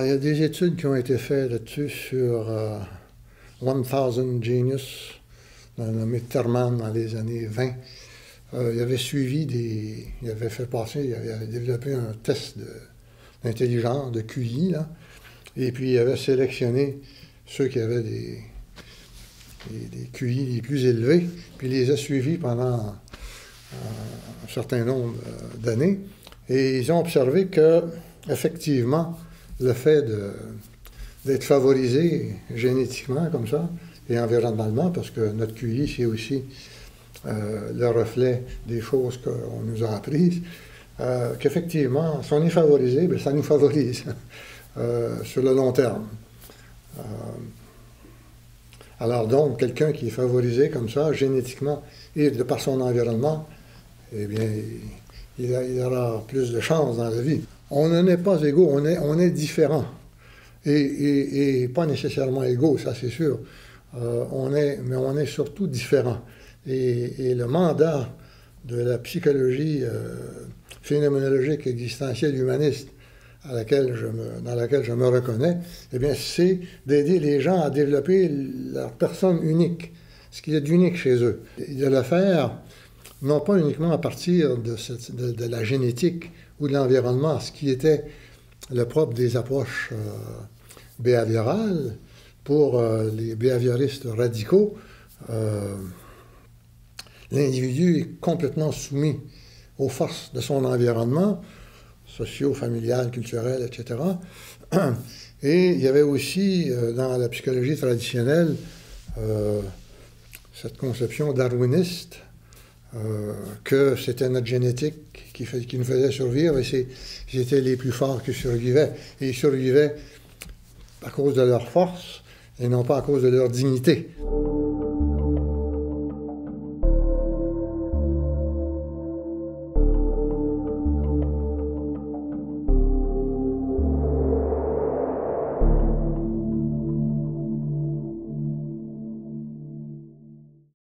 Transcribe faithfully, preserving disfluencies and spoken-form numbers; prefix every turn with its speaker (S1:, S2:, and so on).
S1: il y a des études qui ont été faites là-dessus sur euh, One Thousand Genius, d'un nommé Terman dans les années vingt. Euh, il avait suivi des... Il avait fait passer, il avait, il avait développé un test d'intelligence, de, de Q I, là, et puis il avait sélectionné ceux qui avaient des, des, des Q I les plus élevés, puis il les a suivis pendant euh, un certain nombre euh, d'années, et ils ont observé que, effectivement, le fait d'être favorisé génétiquement comme ça, et environnementalement, parce que notre Q I, c'est aussi euh, le reflet des choses qu'on nous a apprises, euh, qu'effectivement, si on est favorisé, bien, ça nous favorise euh, sur le long terme. Euh, alors donc, quelqu'un qui est favorisé comme ça, génétiquement, et de par son environnement, eh bien, il, a, il aura plus de chances dans la vie. On n'en est pas égaux, on est, on est différents. Et, et, et pas nécessairement égaux, ça c'est sûr. Euh, on est, mais on est surtout différents. Et, et le mandat de la psychologie euh, phénoménologique existentielle humaniste à laquelle je me, dans laquelle je me reconnais, eh bien, c'est d'aider les gens à développer leur personne unique, ce qu'il y a d'unique chez eux. Et de le faire, non pas uniquement à partir de, cette, de, de la génétique ou de l'environnement, ce qui était le propre des approches euh, behaviorales, pour euh, les behavioristes radicaux, euh, l'individu est complètement soumis aux forces de son environnement, socio, familial, culturel, et cetera. Et il y avait aussi, euh, dans la psychologie traditionnelle, euh, cette conception darwiniste, euh, que c'était notre génétique qui, fait, qui nous faisait survivre, et c'était les plus forts qui survivaient. Et ils survivaient à cause de leur force, et non pas à cause de leur dignité.